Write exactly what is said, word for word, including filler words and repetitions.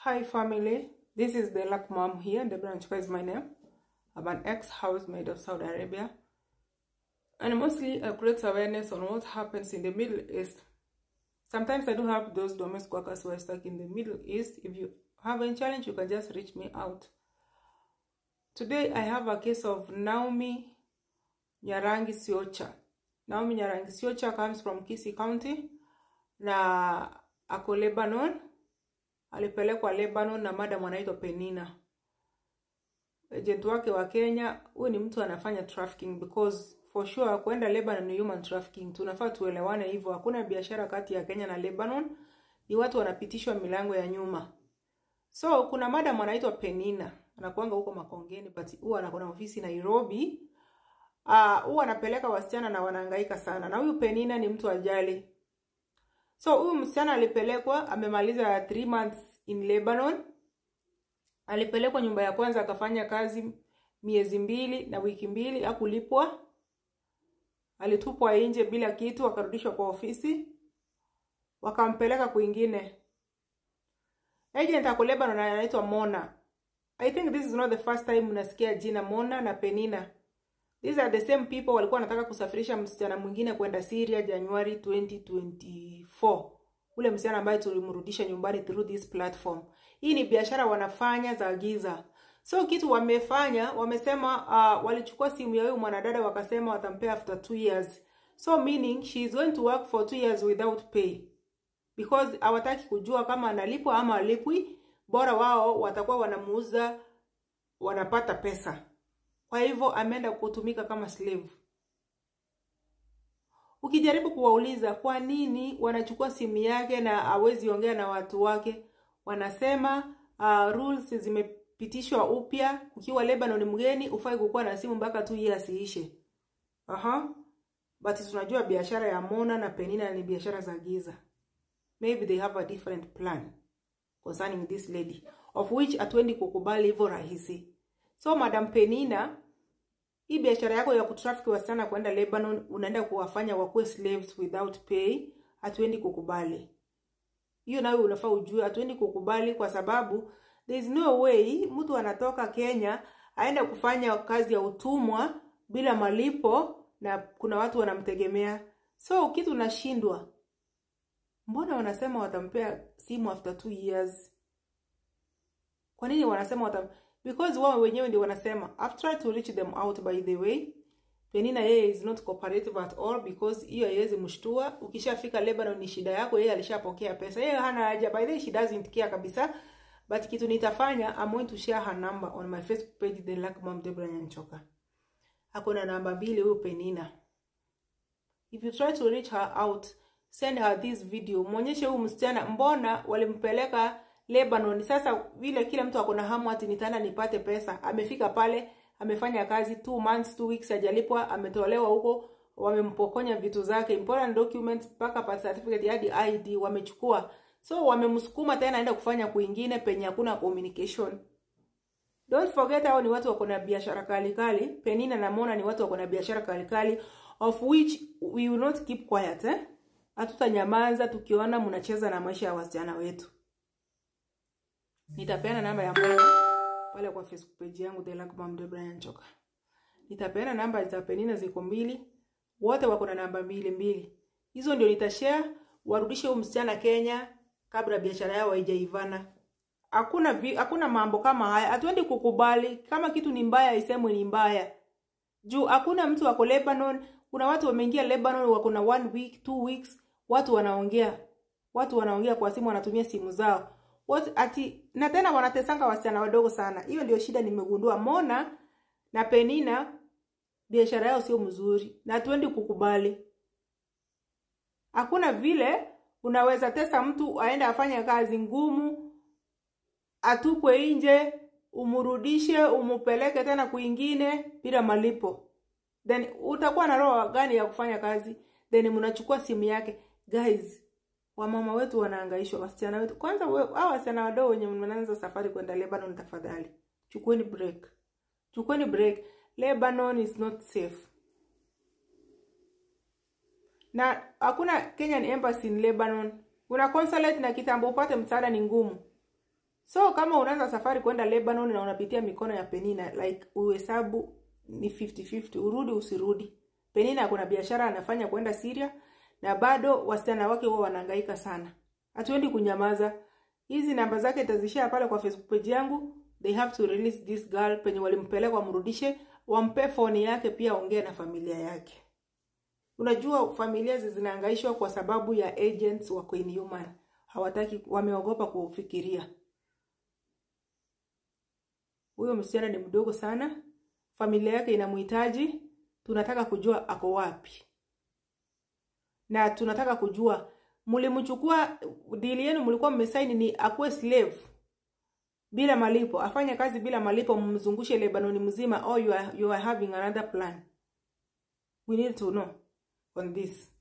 Hi family, this is the Luck Mom here. Deborah Nchuka is my name. I'm an ex-housemaid of Saudi Arabia, and mostly I create awareness on what happens in the Middle East. Sometimes I do have those domestic workers who are stuck in the Middle East. If you have any challenge, you can just reach me out. Today I have a case of Naomi Nyarangi Siocha. Naomi Nyarangi Siocha comes from Kisii County na ako Lebanon. Alipelekwa Lebanon na madam anaitwa Penina. Agent wake wa Kenya, huyu ni mtu anafanya trafficking, because for sure kwenda Lebanon ni human trafficking. Tunafaa tuelewane hivyo. Hakuna biashara kati ya Kenya na Lebanon. Ni watu wanapitishwa milango ya nyuma. So kuna madam anaitwa Penina, anakuanga huko Makongeni, but huwa anakuwa ofisi Nairobi. Ah, uh, huwa anapeleka wasichana na wanahangaika sana. Na huyu Penina ni mtu ajali. So huyu msichana alipelekwa, amemaliza three months in Lebanon. Alipelekwa nyumba ya kwanza, akafanya kazi miezi mbili na wiki mbili, hakulipwa. Alitupwa nje bila kitu, akarudishwa kwa ofisi. Wakampeleka kwingine. Agent ako Lebanon anaitwa Mona. I think this is not the first time unasikia jina Mona na Penina. These are the same people walikuwa wanataka kusafirisha msichana mwingine kwenda Syria January twenty twenty-four. Ule msichana ambaye tulimrudisha nyumbani through this platform. Hii ni biashara wanafanya za giza. So kitu wamefanya, wamesema uh, walichukua simu ya huyu mwanadada wakasema watampea after two years. So meaning she is going to work for two years without pay. Because hawataki kujua kama analipwa ama alipwi, bora wao watakuwa wanamuuza, wanapata pesa. Kwa hivyo ameenda kutumika kama slave. Ukijaribu kuwauliza kwa nini wanachukua simu yake na hawezi ongea na watu wake, wanasema uh, rules zimepitishwa upya. Ukiwa Lebanon ni mgeni ufai kukuwa na simu mpaka two years iishe. Aha. But tunajua biashara ya Mona na Penina ni biashara za giza. Maybe they have a different plan concerning this lady, of which hatuendi kukubali hivyo rahisi. So Madam Penina, hii biashara yako ya kutrafiki wasichana kwenda Lebanon, unaenda kuwafanya wakuwe slaves without pay, hatuendi kukubali. Hiyo nawe unafaa ujue, hatuendi kukubali kwa sababu there is no way mtu anatoka Kenya aenda kufanya kazi ya utumwa bila malipo na kuna watu wanamtegemea. So kitu unashindwa. Mbona wanasema watampea simu after two years? Kwa nini wanasema watampea? Because wao wenyewe ndio wanasema. I've tried to reach them out by the way. Penina yeye is not cooperative at all, because hiyo haiwezi mshtua. Ukishafika Lebanon ni shida yako, yeye alishapokea pesa. Yeye hana haja, by the way she doesn't care kabisa. But kitu nitafanya, I'm going to share her number on my Facebook page, The Luck Mom Deborah Nchuka. Hakuna namba mbili huyo Penina. If you try to reach her out, send her this video. Muonyeshe huyu msichana mbona walimpeleka Lebanon. Sasa vile kila mtu akona hamu ati nitaenda nipate pesa. Amefika pale, amefanya kazi two months, two weeks hajalipwa, ametolewa huko, wamempokonya vitu zake, important documents, paka birth certificate hadi I D wamechukua. So wamemsukuma tena aenda kufanya kwingine penye hakuna communication. Don't forget hao ni watu wako na biashara kali kali. Penina na Mona ni watu wako na biashara kali kali, of which we will not keep quiet, eh? Hatutanyamaza tukiona mnacheza na maisha ya wasichana wetu. Nitapeana namba ya Mona pale kwa Facebook page yangu, The Luck Mom Deborah Nchuka. Nitapeana namba za Penina ziko mbili. Wote wako na namba mbili mbili. Hizo ndio nitashare, warudishe huyu msichana Kenya kabla biashara yao haijaivana. Hakuna hakuna mambo kama haya. Hatuendi kukubali kama kitu ni mbaya isemwe ni mbaya. Juu hakuna mtu wako Lebanon. Kuna watu wameingia Lebanon wako na one week, two weeks, watu wanaongea. Watu wanaongea kwa simu, wanatumia simu zao. What ati na tena wanatesanga wasichana wadogo sana. Hiyo ndio shida nimegundua. Mona na Penina biashara yao sio mzuri na hatuendi kukubali. Hakuna vile unaweza tesa mtu aende afanye kazi ngumu, atupwe nje, umurudishe, umupeleke tena kwingine bila malipo. Then utakuwa na roho gani ya kufanya kazi? Then mnachukua simu yake. Guys, wamama wetu wanahangaishwa, wasichana wetu. Kwanza hao wasichana wadogo wenye mnaanza safari kwenda Lebanon, tafadhali chukueni break. Chukueni break. Lebanon is not safe. Na hakuna Kenyan embassy in Lebanon. Una consulate na kitambo upate msaada ni ngumu. So kama unaanza safari kwenda Lebanon na unapitia mikono ya Penina, like uhesabu ni fifty fifty, urudi usirudi. Penina kuna biashara anafanya kwenda Syria na bado wasichana wake wao wanahangaika sana. Hatuendi kunyamaza. Hizi namba zake tazishare pale kwa Facebook page yangu. They have to release this girl, penye walimpeleka wamrudishe, wampe phone yake pia ongea na familia yake. Unajua familia zinahangaishwa kwa sababu ya agents wa Inhuman. Hawataki, wameogopa kufikiria. Huyo msichana ni mdogo sana. Familia yake inamhitaji. Tunataka kujua ako wapi. Na tunataka kujua mlimchukua, deal yenu mlikuwa mmesaini ni akuwe slave bila malipo, afanye kazi bila malipo, mmzungushe Lebanon mzima, or you are, you are having another plan. We need to know on this.